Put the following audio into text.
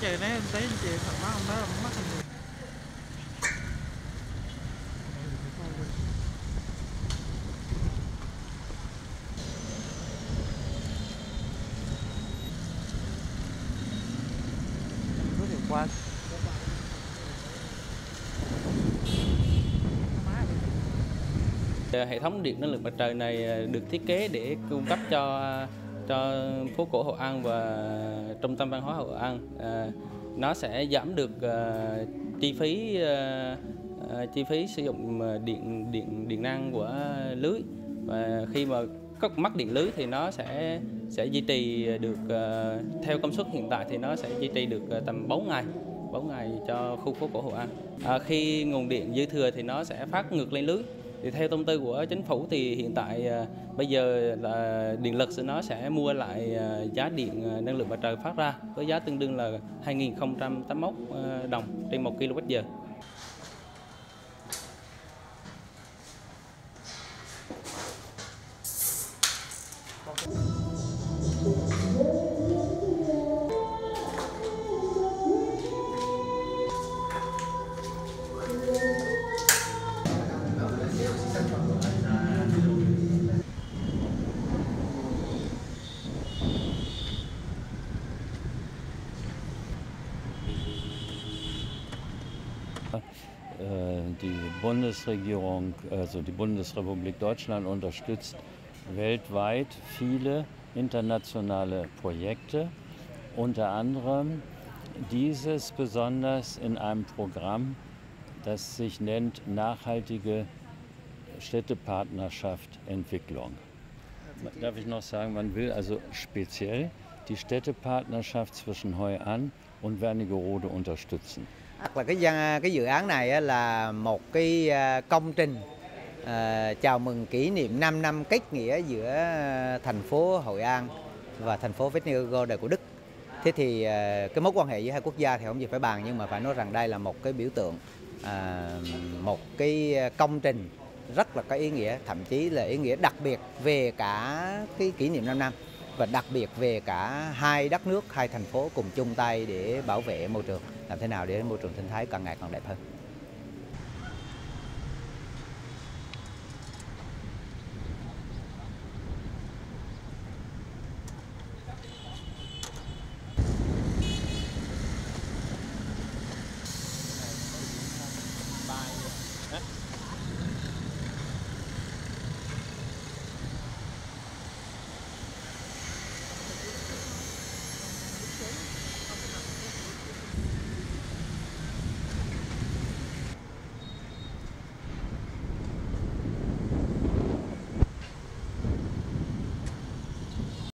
trời nấy anh thấy anh chị thật mắt không đó mắt anh nhiều. Có điều qua Hệ thống điện năng lượng mặt trời này được thiết kế để cung cấp cho phố cổ Hội An và trung tâm văn hóa Hội An. Nó sẽ giảm được chi phí sử dụng điện năng của lưới, và khi mà mất điện lưới thì nó sẽ duy trì được theo công suất hiện tại thì nó sẽ duy trì được tầm 4 ngày cho khu phố cổ Hội An. Khi nguồn điện dư thừa thì nó sẽ phát ngược lên lưới. Thì theo thông tư của chính phủ thì hiện tại bây giờ là điện lực nó sẽ mua lại giá điện năng lượng mặt trời phát ra với giá tương đương là 2.081 đồng trên 1 kWh. Die Bundesregierung, also die Bundesrepublik Deutschland unterstützt weltweit viele internationale Projekte, unter anderem dieses besonders in einem Programm, das sich nennt Nachhaltige Städtepartnerschaft Entwicklung. Darf ich noch sagen, man will also speziell die Städtepartnerschaft zwischen Hoi An und Wernigerode unterstützen. Là cái dự án này là một cái công trình chào mừng kỷ niệm 5 năm kết nghĩa giữa thành phố Hội An và thành phố Wernigerode của Đức. Thế thì cái mối quan hệ giữa hai quốc gia thì không gì phải bàn, nhưng mà phải nói rằng đây là một cái biểu tượng, một cái công trình rất là có ý nghĩa, thậm chí là ý nghĩa đặc biệt về cả cái kỷ niệm 5 năm và đặc biệt về cả hai đất nước, hai thành phố cùng chung tay để bảo vệ môi trường, làm thế nào để môi trường sinh thái càng ngày càng đẹp hơn. Hả?